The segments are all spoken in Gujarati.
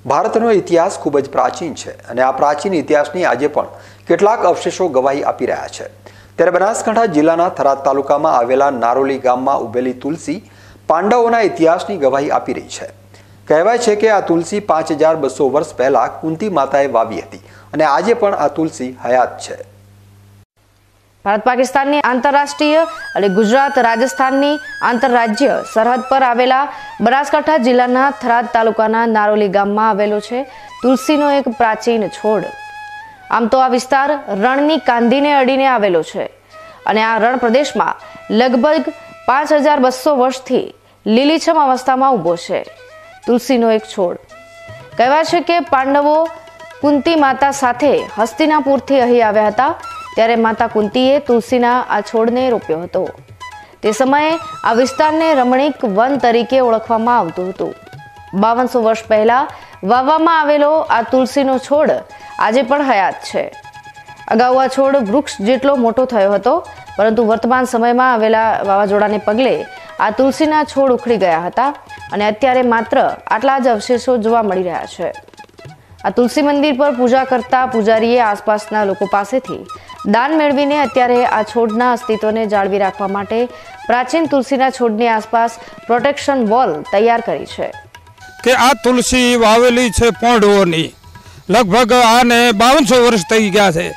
ભારતનો ઇતિહાસ ખૂબ જ પ્રાચીન છે અને આ પ્રાચીન ઇતિહાસની આજે પણ કેટલાક અવશેષો ગવાહી આપી રહ્યા છે। ત્યારે બનાસકાંઠા જિલ્લાના થરાદ તાલુકામાં આવેલા નારોલી ગામમાં ઉભેલી તુલસી પાંડવોના ઇતિહાસની ગવાહી આપી રહી છે। કહેવાય છે કે આ તુલસી 5200 વર્ષ પહેલા કુંતી માતાએ વાવી હતી અને આજે પણ આ તુલસી હયાત છે। भारत पाकिस्तान आंतरराष्ट्रीय और गुजरात राजस्थान आंतरराज्य सरहद पर आवेला बनासकांठा जिल्लाना थराद तालुकाना नारोली गाममां आवेलो छे तुलसीनो एक प्राचीन छोड़। आम तो आ विस्तार रणनी कांधीने अडीने आवेलो छे अने आ रण प्रदेशमां लगभग 5200 वर्षथी લીલીછમ अवस्थामां ઊભો छे तुलसीनो एक छोड़। कहेवाय छे के पांडवो कुंती माता साथे हस्तिनापुरथी અહીં આવ્યા હતા ત્યારે માતા કુંતીએ તુલસીના આ છોડને રોપ્યો હતો। તે સમયે આ વિસ્તારને રમણીક વન તરીકે ઓળખવામાં આવતું હતું। 5200 વર્ષ પહેલા વાવવામાં આવેલો આ તુલસીનો છોડ આજે પણ હયાત છે। અગાઉ આ છોડ વૃક્ષ જેટલો મોટો થયો હતો, પરંતુ વર્તમાન સમયમાં આવેલા વાવાઝોડાને પગલે આ તુલસીના છોડ ઉખડી ગયા હતા અને અત્યારે માત્ર આટલા જ અવશેષો જોવા મળી રહ્યા છે। આ તુલસી મંદિર પર પૂજા કરતા પૂજારીએ આસપાસના લોકો પાસેથી દાન મેળવીને અત્યારે આ છોડના અસ્તિત્વને જાળવી રાખવા માટે પ્રાચીન તુલસીના છોડની આસપાસ પ્રોટેક્શન વોલ તૈયાર કરી છે। કે આ તુલસી વાવેલી છે પાંડવોની, લગભગ આને 5200 વર્ષ થઈ ગયા છે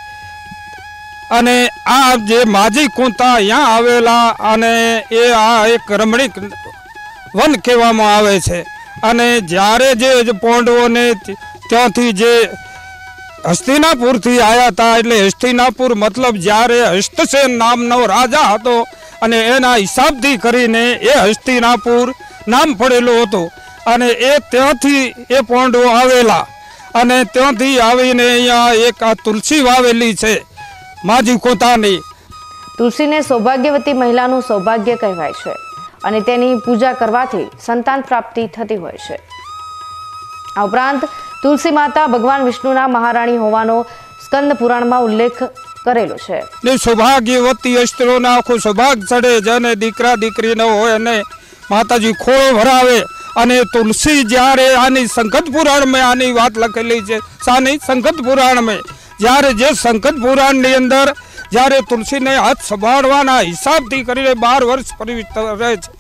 અને આ જે માજી કુંતા અહીંયા આવેલા અને એ આ એક રમણીક વન કહેવામાં આવે છે અને જ્યારે જે પાંડવોને ત્યાંથી જે હસ્તિનાપુરથી આવ્યા હતા, એટલે હસ્તિનાપુર મતલબ જ્યારે હસ્તસેન નામનો રાજા હતો અને એના હિસાબથી કરીને એ હસ્તિનાપુર નામ પડેલું હતું અને એ ત્યાંથી એ પાંડવો આવેલા અને ત્યાંથી આવીને અહીંયા એક આ તુલસી વાવેલી છે માજી કોતાની। તુલસીને સૌભાગ્યવતી મહિલાનું સૌભાગ્ય કહેવાય છે અને તેની પૂજા કરવાથી સંતાન પ્રાપ્તિ થતી હોય છે। આ ઉપરાંત तुलसी माता भगवान विष्णुना महाराणी होवानो स्कंद पुराणमां उल्लेख करेलो छे। ने सौभाग्यवती स्त्रीओने आखो सौभाग्य चढ़े जने दीकरा दीकरी न होय अने माताजी खोळो भरावे अने तुलसी ज्यारे आनी संकट पुराण में आनी वात लखेली छे। सानी संकट पुराण में ज्यारे जे संकट पुराण नी अंदर ज्यारे तुलसी ने हाथ संभाळवाना हिसाबथी करीने 12 वर्ष पवित्र रहे छे,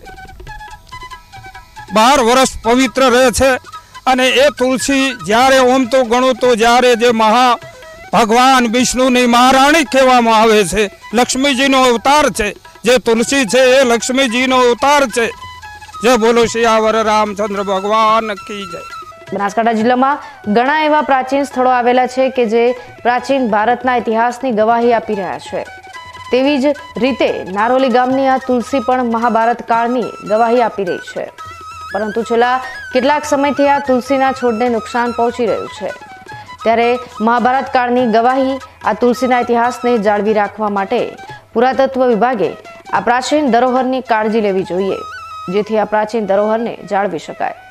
12 वर्ष पवित्र रहे छे અને એ તુલસી જ્યારે ઓમ તો ગણો તો જ્યારે જે મહા ભગવાન વિષ્ણુની મહારાણી કહેવામાં આવે છે, લક્ષ્મીજીનો અવતાર છે, જે તુલસી છે એ લક્ષ્મીજીનો અવતાર છે। જય બોલો સિયાવર રામચંદ્ર ભગવાન કી જય। બનાસકાંઠા જિલ્લામાં ઘણા એવા પ્રાચીન સ્થળો આવેલા છે કે જે પ્રાચીન ભારતના ઇતિહાસની ગવાહી આપી રહ્યા છે। તેવી જ રીતે નારોલી ગામની આ તુલસી પણ મહાભારત કાળની ગવાહી આપી રહી છે, પરંતુ છેલ્લા કેટલાક સમયથી આ તુલસીના છોડને નુકસાન પહોંચી રહ્યું છે। ત્યારે મહાભારત કાળની ગવાહી આ તુલસીના ઇતિહાસને જાળવી રાખવા માટે પુરાતત્વ વિભાગે આ પ્રાચીન ધરોહરની કાળજી લેવી જોઈએ, જેથી આ પ્રાચીન ધરોહરને જાળવી શકાય।